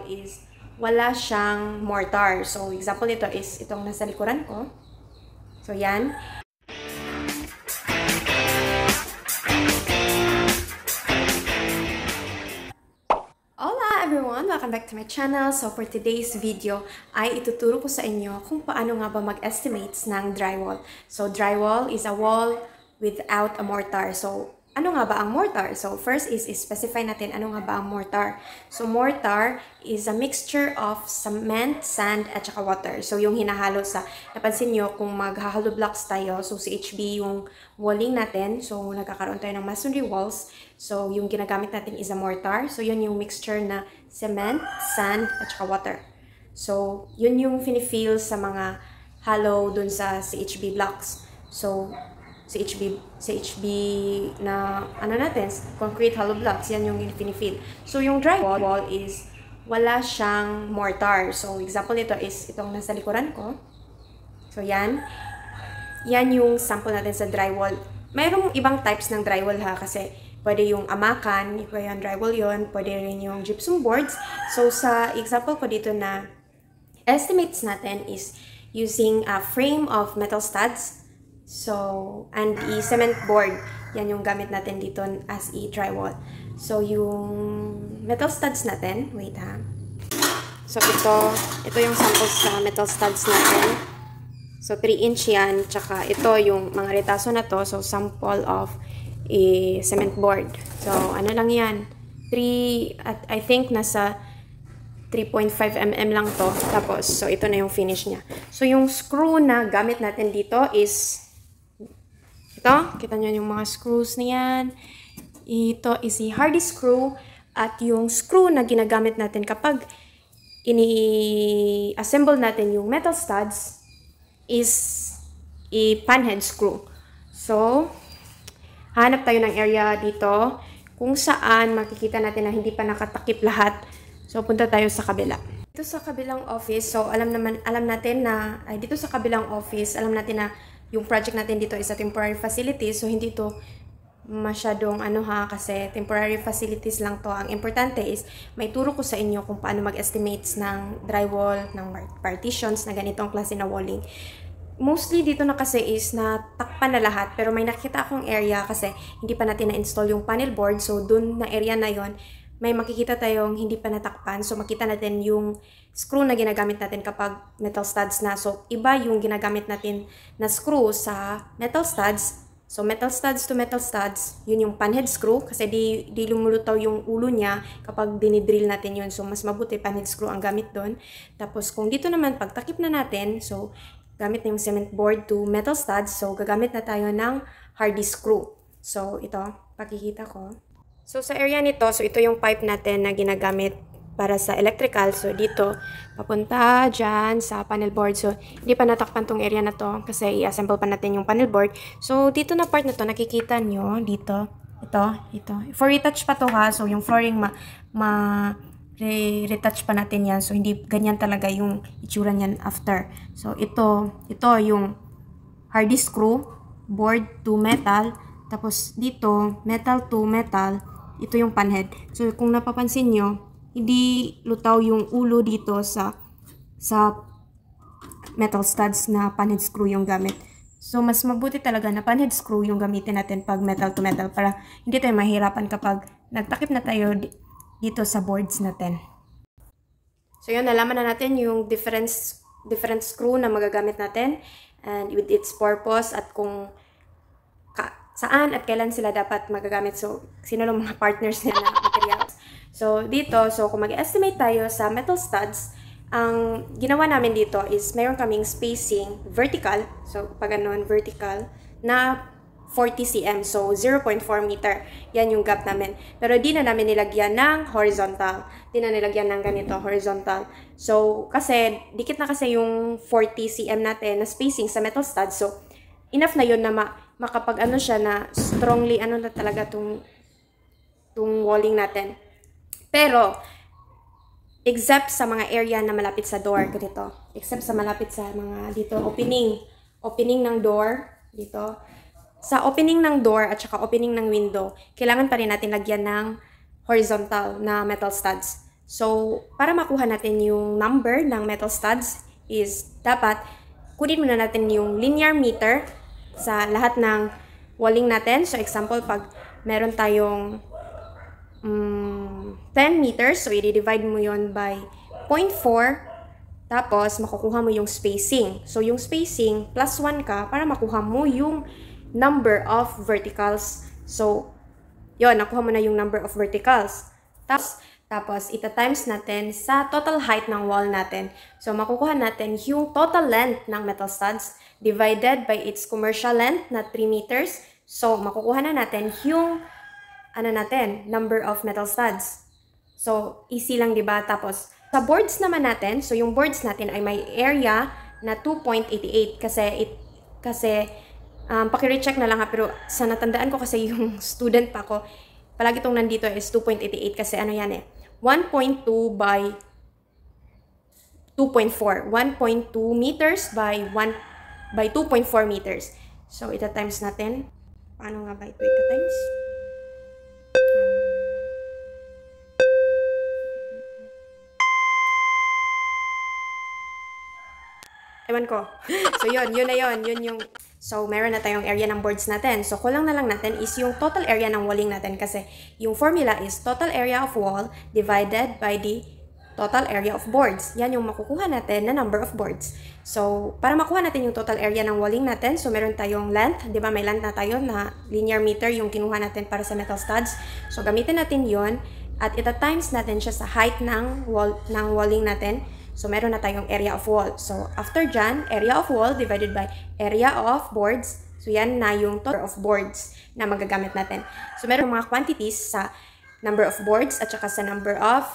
is wala siyang mortar. So, example nito is itong nasa likuran ko. So, yan. Hola everyone! Welcome back to my channel. So, for today's video ay ituturo ko sa inyo kung paano nga ba mag-estimates ng drywall. So, drywall is a wall without a mortar. So, ano nga ba ang mortar? So, first is specify natin ano nga ba ang mortar. So, mortar is a mixture of cement, sand, at saka water. So, yung hinahalo sa, napansin nyo kung mag-hollow blocks tayo, so CHB yung walling natin. So, nagkakaroon tayo ng masonry walls. So, yung ginagamit natin is a mortar. So, yun yung mixture na cement, sand, at saka water. So, yun yung fini-fill sa mga hollow dun sa CHB blocks. So, CHB na ano natin, concrete hollow blocks, yan yung fini-fill. So, yung drywall is wala siyang mortar. So, example nito is itong nasa likuran ko. So, yan. Yan yung sample natin sa drywall. Mayroong ibang types ng drywall ha, kasi pwede yung amakan, yung drywall yon, pwede rin yung gypsum boards. So, sa example ko dito na estimates natin is using a frame of metal studs. So, and cement board, yan yung gamit natin dito as drywall. So, yung metal studs natin, wait ha. So, ito yung samples sa metal studs natin. So, 3-inch yan, tsaka ito yung mga retaso na to. So, sample of cement board. So, ano lang yan, I think nasa 3.5 mm lang to. Tapos, so, ito na yung finish niya. So, yung screw na gamit natin dito is ito, kita nyo yung mga screws niyan. Ito is a hardy screw. At yung screw na ginagamit natin kapag ini-assemble natin yung metal studs is a panhead screw. So, hanap tayo ng area dito kung saan makikita natin na hindi pa nakatakip lahat. So, punta tayo sa kabila. Dito sa kabilang office, so alam natin na, dito sa kabilang office, alam natin na yung project natin dito is a temporary facilities. So, hindi to masyadong kasi temporary facilities lang to. Ang importante is, may turo ko sa inyo kung paano mag-estimates ng drywall, ng partitions na ganitong klase na walling. Mostly dito na kasi is natakpan na lahat, pero may nakita akong area kasi hindi pa natin na-install yung panel board. So, dun na area na yon may makikita tayong hindi pa natakpan. So, makita natin yung screw na ginagamit natin kapag metal studs na. So, iba yung ginagamit natin na screw sa metal studs. So, metal studs to metal studs, yun yung panhead screw. Kasi di lumulutaw yung ulo niya kapag dinidrill natin yun. So, mas mabuti panhead screw ang gamit doon. Tapos, kung dito naman, pagtakip na natin, so, gamit na yung cement board to metal studs. So, gagamit na tayo ng hardy screw. So, ito, pakikita ko. So, sa area nito, so ito yung pipe natin na ginagamit para sa electrical. So, dito, papunta dyan sa panel board. So, hindi pa natakpan tong area na to kasi i-assemble pa natin yung panel board. So, dito na part na to, nakikita nyo, dito, ito. For retouch pa to ha. So, yung flooring retouch pa natin yan. So, hindi ganyan talaga yung itsura niyan after. So, ito yung hardy screw, board to metal. Tapos, dito, metal to metal. Ito yung panhead. So, kung napapansin nyo, hindi lutaw yung ulo dito sa metal studs na panhead screw yung gamit. So, mas mabuti talaga na panhead screw yung gamitin natin pag metal to metal para hindi tayo mahirapan kapag nagtakip na tayo dito sa boards natin. So, yun, nalaman na natin yung different screw na magagamit natin and with its purpose at kung saan at kailan sila dapat magagamit. So, sino lang mga partners nila na materials. So, dito, kung mag-estimate tayo sa metal studs, ang ginawa namin dito is mayroon kaming spacing vertical. So, pag ganun, vertical, na 40 cm. So, 0.4 meter. Yan yung gap namin. Pero di na namin nilagyan ng horizontal. Di na nilagyan ng ganito, horizontal. So, kasi, dikit na kasi yung 40 cm natin na spacing sa metal studs. So, enough na yun na makapag siya na strongly na talaga tung walling natin. Pero except sa mga area na malapit sa door ganito. Except sa malapit sa mga dito opening ng door dito. Sa opening ng door at saka opening ng window, kailangan pa rin natin lagyan ng horizontal na metal studs. So, para makuha natin yung number ng metal studs is dapat kunin muna natin yung linear meter sa lahat ng walling natin. So, example, pag meron tayong 10 meters, so i-divide mo yon by 0.4, tapos makukuha mo yung spacing. So, yung spacing, plus 1 ka para makuha mo yung number of verticals. So, yon, nakuha mo na yung number of verticals. Tapos ita-times natin sa total height ng wall natin. So, makukuha natin yung total length ng metal studs divided by its commercial length na 3 meters. So, makukuha na natin yung number of metal studs. So, easy lang, diba? Tapos, sa boards naman natin, so yung boards natin ay may area na 2.88 kasi paki-recheck na lang ha, pero sa natandaan ko kasi yung student pa ko, palagi itong nandito is 2.88 kasi ano yan 1.2 by 2.4. 1.2 meters by 2.4 meters. So, ita-times natin. Paano nga ba ito ita-times? Ewan ko. So, yun na yun. Yun yung... So, meron na tayong area ng boards natin. So, kulang na lang natin is yung total area ng walling natin kasi yung formula is total area of wall divided by the total area of boards. Yan yung makukuha natin na number of boards. So, para makuha natin yung total area ng walling natin, so meron tayong length. Di ba may length na tayo na linear meter yung kinuha natin para sa metal studs. So, gamitin natin yon at ita-times natin siya sa height ng walling natin. So, meron na tayong area of wall. So, after dyan, area of wall divided by area of boards. So, yan na yung total of boards na magagamit natin. So, meron mga quantities sa number of boards at saka sa number of,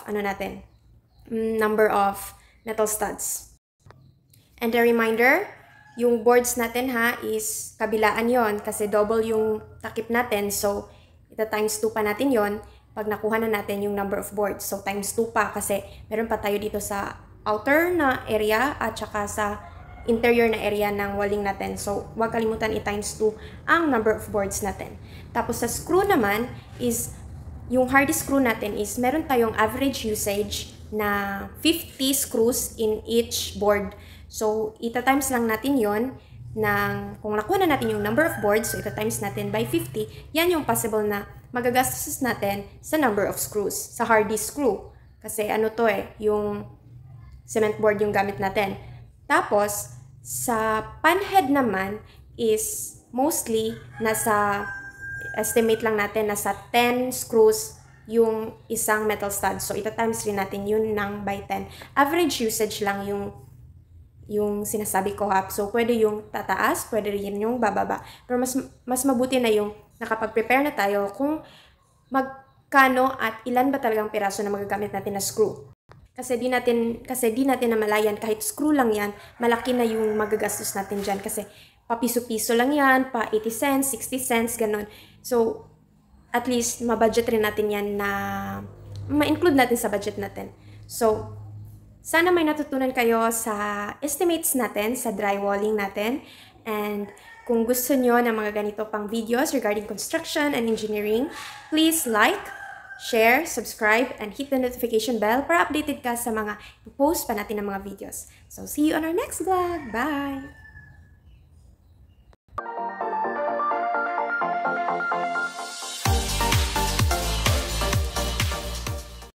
number of metal studs. And a reminder, yung boards natin ha is kabilaan yon kasi double yung takip natin. So, ita times 2 pa natin yon pag nakuha na natin yung number of boards. So, times 2 pa kasi meron pa tayo dito sa outer na area at saka sa interior na area ng walling natin. So, huwag kalimutan i-times 2 ang number of boards natin. Tapos sa screw naman is, yung hardest screw natin is, meron tayong average usage na 50 screws in each board. So, ita-times lang natin yon kung nakuha na natin yung number of boards, so ita-times natin by 50, yan yung possible na magagastos natin sa number of screws, sa hardest screw. Kasi ano to yung cement board yung gamit natin. Tapos, sa panhead naman is mostly nasa, estimate lang natin, nasa 10 screws yung isang metal stud. So, ita-times rin natin yun ng by 10. Average usage lang yung sinasabi ko ha. So, pwede yung tataas, pwede rin yung bababa. Pero mas mabuti na yung nakapag-prepare na tayo kung magkano at ilan ba talagang piraso na magagamit natin na screw. Kasi di natin namalayan, kahit screw lang yan, malaki na yung magagastos natin dyan. Kasi papiso-piso lang yan, pa 80 cents, 60 cents, ganon. So, at least, mabudget rin natin yan na ma-include natin sa budget natin. So, sana may natutunan kayo sa estimates natin, sa drywalling natin. And kung gusto nyo ng mga ganito pang videos regarding construction and engineering, please like, share, subscribe, and hit the notification bell para updated ka sa mga post pa natin ng mga videos. So, see you on our next vlog. Bye!